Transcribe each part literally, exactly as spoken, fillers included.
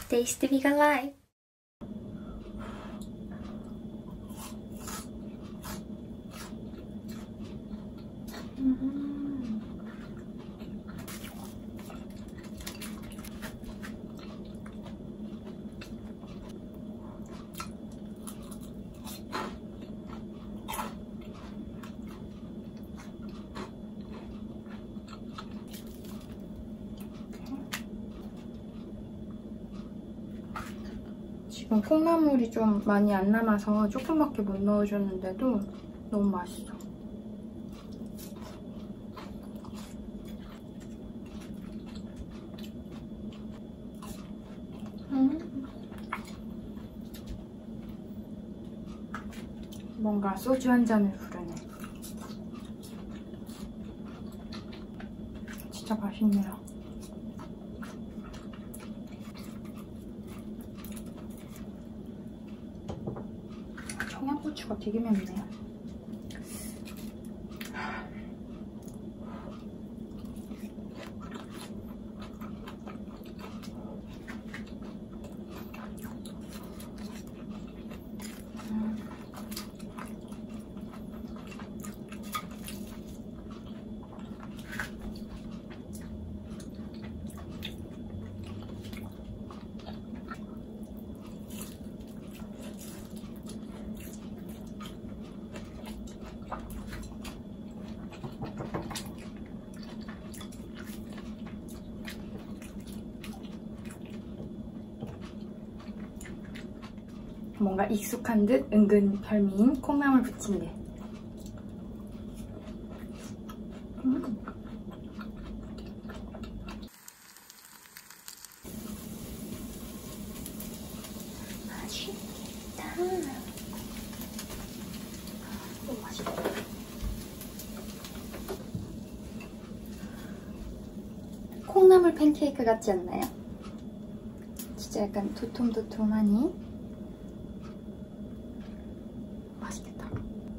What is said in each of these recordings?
Tasty Vegan Life. 음. 지금 콩나물이 좀 많이 안 남아서 조금밖에 못 넣어줬는데도 너무 맛있어. 음. 뭔가 소주 한 잔을 부르네. 진짜 맛있네요. 청양고추가 되게 맵네요. 뭔가 익숙한 듯 은근 별미인 콩나물 부침개. 음. 맛있겠다. 너무 맛있다. 콩나물 팬케이크 같지 않나요? 진짜 약간 도톰도톰하니? 맛있겠다.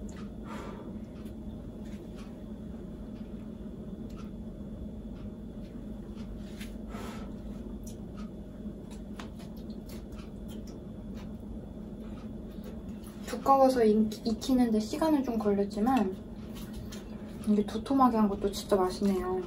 두꺼워서 익, 익히는데 시간은 좀 걸렸지만 이게 도톰하게 한 것도 진짜 맛있네요.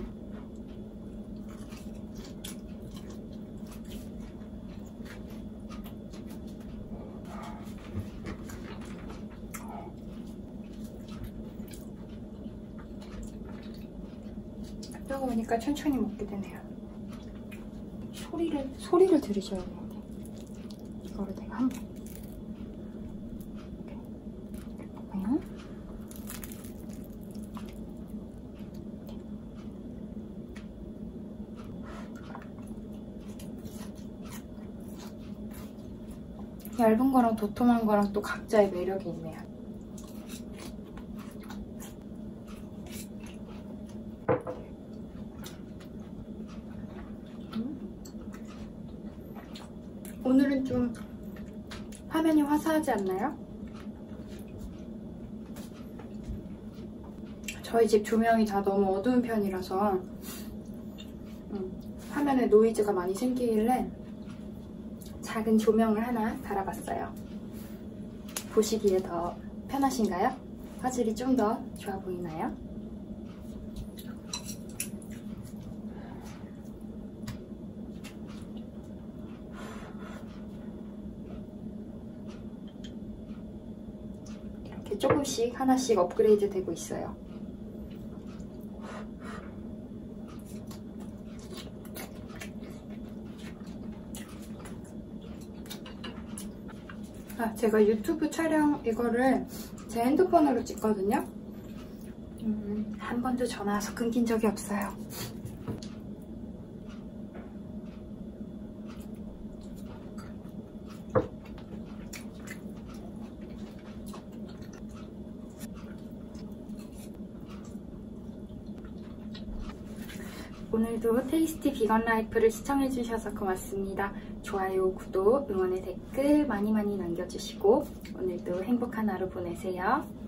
뜨거우니까 천천히 먹게 되네요. 소리를, 소리를 들으셔야 되는데. 이거를 내가 한 번. 이렇게 보면. 얇은 거랑 도톰한 거랑 또 각자의 매력이 있네요. 오늘은 좀 화면이 화사하지 않나요? 저희 집 조명이 다 너무 어두운 편이라서 음, 화면에 노이즈가 많이 생기길래 작은 조명을 하나 달아봤어요. 보시기에 더 편하신가요? 화질이 좀 더 좋아 보이나요? 조금씩 하나씩 업그레이드 되고 있어요. 아, 제가 유튜브 촬영 이거를 제 핸드폰으로 찍거든요. 음, 한 번도 전화 와서 끊긴 적이 없어요. 오늘도 테이스티 비건 라이프를 시청해주셔서 고맙습니다. 좋아요, 구독, 응원의 댓글 많이 많이 남겨주시고 오늘도 행복한 하루 보내세요.